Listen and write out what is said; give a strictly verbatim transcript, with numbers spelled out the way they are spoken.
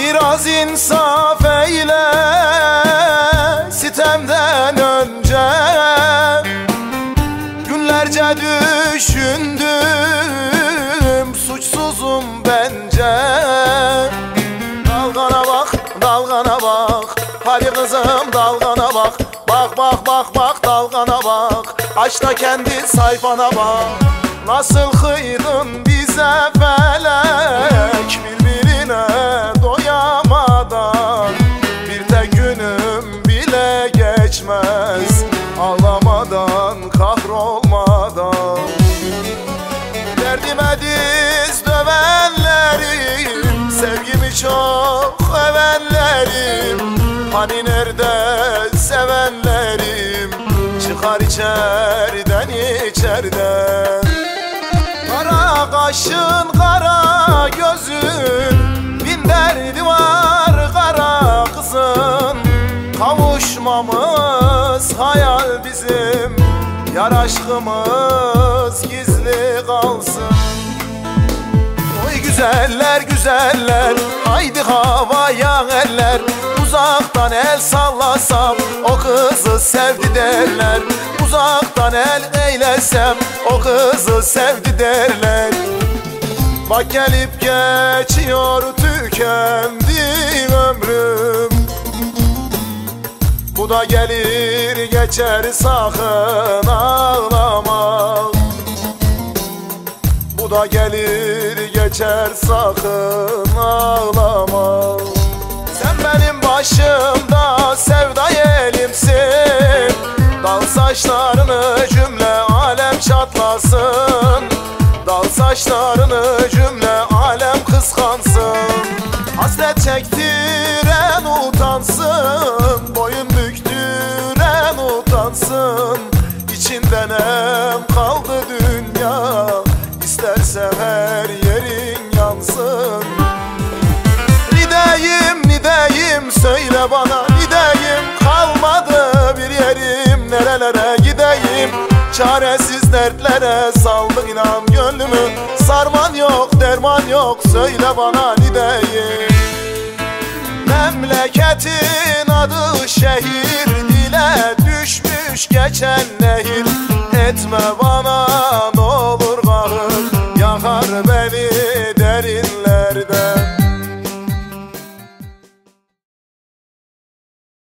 Biraz insaf eyle sitemden önce. Günlerce düşündüm, suçsuzum bence. Dalgana bak, dalgana bak, hadi kızım dalgana bak. Bak bak bak bak dalgana bak, aç da kendi sayfana bak. Nasıl kıydın bize felek, birbirine doyamadan. Bir tek günüm bile geçmez ağlamadan, kahrolmadan. Derdime diz dövenlerim, sevgimi çok övenlerim. Hani nerede sevenlerim, çıkar içeriden içeriden. Kara kaşın, kara gözün, bin derdi var kara kızın. Kavuşmamız hayal bizim, yar aşkımız gizli kalsın. Oy güzeller güzeller, haydi havaya eller. Uzaktan el sallasam o kızı sevdi derler. Uzaktan el eylesem o kızı sevdi derler. Bak gelip geçiyor tükendi ömrüm. Bu da gelir geçer, sakın ağlama. Bu da gelir geçer, sakın ağlama. Sen benim başımda sevda yelimsin. Dal saçlarını cümle alem çatlasın. Dal saçlarını cümle alem kıskansın. Hasret çektiren utansın, boyun büktüren utansın. İçinden em kaldı dünya, istersen her yerin yansın. Nideyim nideyim söyle bana, nideyim kalmadı bir yerim. Nerelere gideyim, çaresiz dertlere saldık inan gönlümü. Sarman yok derman yok, söyle bana nideyim. Memleketin adı şehir, dile düşmüş geçen nehir. Etme bana